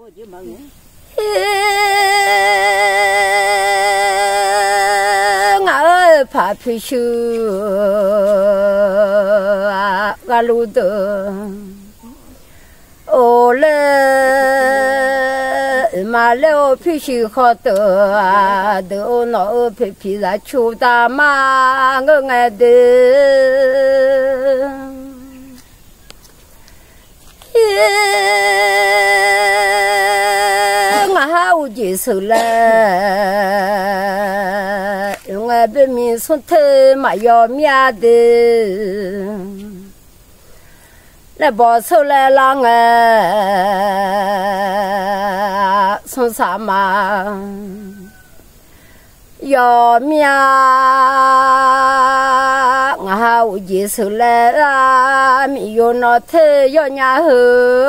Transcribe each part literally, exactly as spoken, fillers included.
我怕皮修啊，我路的，哦嘞，马了皮修好的啊，都拿皮皮来出大马我爱的。我就是了，我被民送头嘛要命的，来保守来让我送啥嘛要命，我就是了，没有那头要娘后。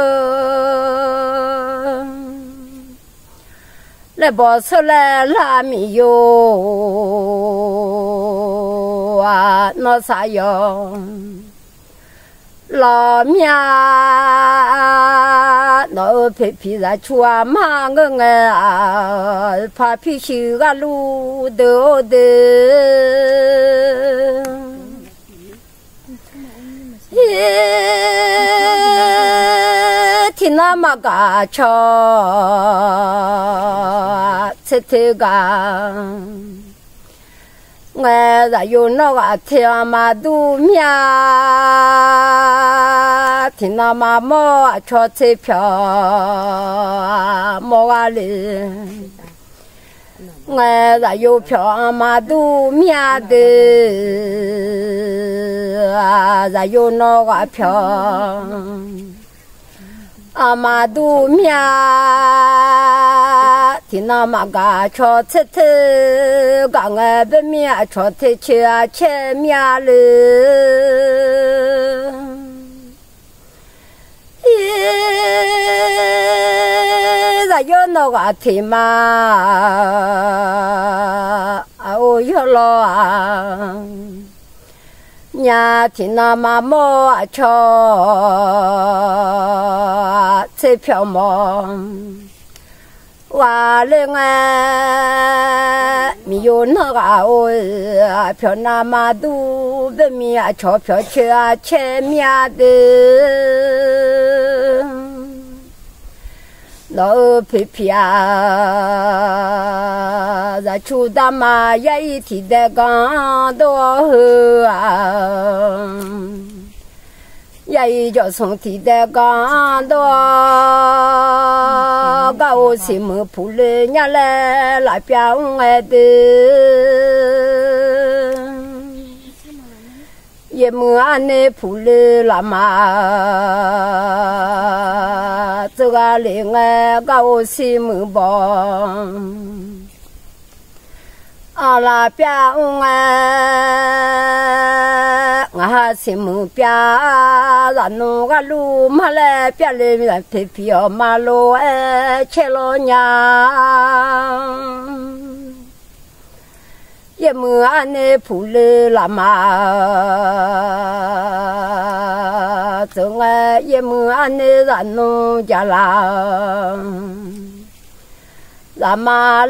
来保出来拉米哟啊，那啥哟，老命那皮皮在出啊忙个啊，怕皮修啊路多的。听那么个唱，吃头个，我在有那个听嘛都命，听那么么唱彩票，么个嘞，我在有票嘛都命的，啊，在有那个票。阿妈都命，听那么个唱出头，刚我不命唱头去啊前面了，咦，那有那个天嘛，啊我有了啊。伢听那么么唱彩票么，话嘞我没有那个哦，票那么多，不面钞票去啊前面的，老皮皮啊，在出大马也一天的刚多好啊，也一叫从天的刚多，个我心么铺了伢来那边爱的。也没安内铺了啦嘛，这个另外个我心没帮，啊那边哎，我还心没边，然后个路马来边里面皮皮哦马路哎，切了娘。也没安内铺了啦嘛，总哎也没安内让农家啦，啦嘛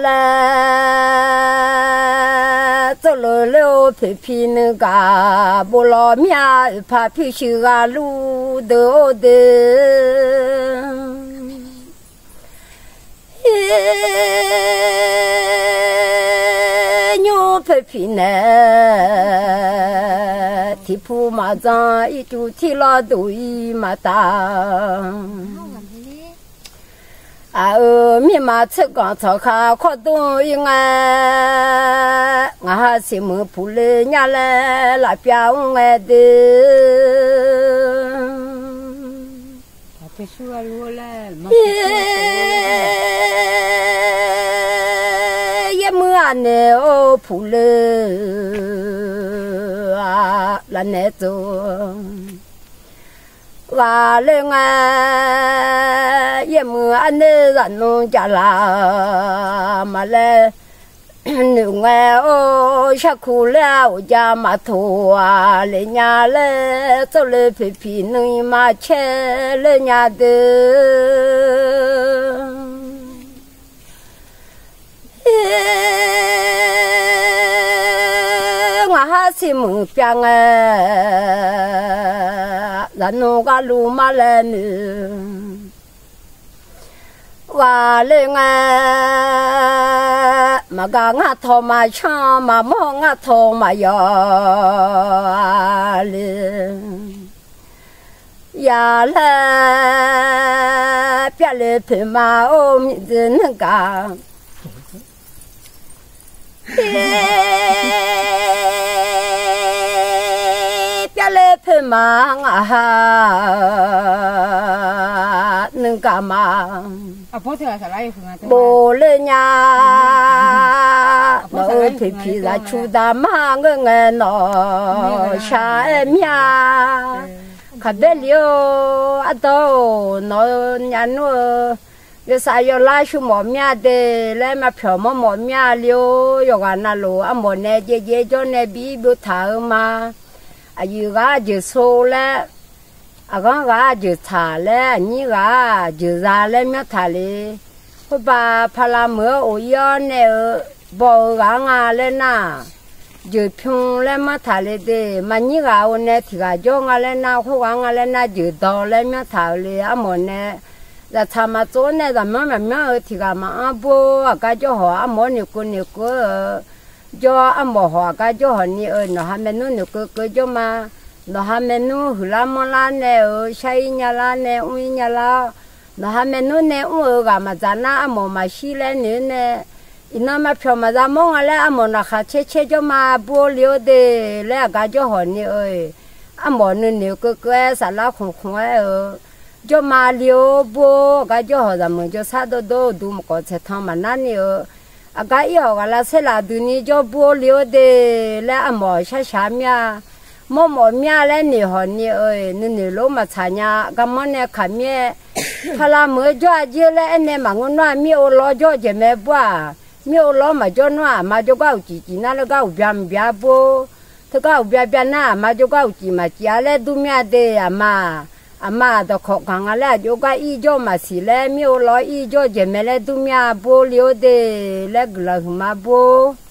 嘞，走路路皮皮那个不老命，怕皮修啊路多的。牛皮皮呢，提铺马上一就提了都一马大。啊哦，咪马吃光草卡靠东一眼，我还是没铺了伢来那边爱的。 别说了嘞， 也没安内哦铺了啊，那那走，完了啊，也没安内让农家啦，嘛嘞。另外哦，下苦了，我家码头啊，人家嘞走了皮皮，能嘛切人家的。 西门边哎，人弄个路马来呢。话嘞哎，嘛个俺头嘛长嘛毛俺头嘛摇嘞，呀嘞别嘞陪嘛哦名字那个，别嘞陪嘛啊那个嘛。bố lên nhà nó thì thì là chú ta mang cái nghề nó xa em nhà khát bê liêu à đâu nó nhà nó giờ sao giờ lại chú mỏ mía để lại mà phiền mà mỏ mía liêu giờ cái nào lo à mỏ này dễ dễ cho này bị bị tháo mà à giờ cái giờ số lại à con cái giờ thả lại như cái giờ ra lại mới thả lại cô bà phải làm mưa ôi yon này bỏ găng à lên na giờ phun lên mà thả lại đi mà như cái ôn này thì cái cho ngà lên na cô găng à lên na giờ đào lên mới thả lại à món này là tham mà chỗ này là mà mà mà thì cái mà à bố à cái cho họ à món nhiều cô nhiều cô cho à mỏ họ cái cho họ nhiều nó ham menu nhiều cô cô cho mà nó ham menu hula mala này say nhà la này uy nhà la nó ham menu này uy cái mà ra na amo mà xí lên nữa nè ina mà phiền mà ra mong là amo nó khá chế chế cho mà bố liu de là cái cho họ nhiều amo nữa nhiều cái cái sao là không không ấy cho mà liu bố cái cho họ ra mình cho sao đó đó đủ một cái chế thằng mà nãy nhiều à cái yêu cái là sẽ là đủ ní cho bố liu de là amo sao sao mía mò mò mía lên nhiều họ nhiều ơi nên nhiều lúc mà xài nhà cái món này khá mía phải làm mới cho chị lên anh em mà ngon nói miêu lo cho chị mẹ bua miêu lo mà cho nó mà cho cái chị chị nó cái biam biam bố thế cái biam biam na mà cho cái chị mà chị lên du mía de à mà à mà đó khó khăn là cho cái ý cho mà xí lên miêu lo ý cho chị mẹ lên du mía bố liu de lên cái là mà bố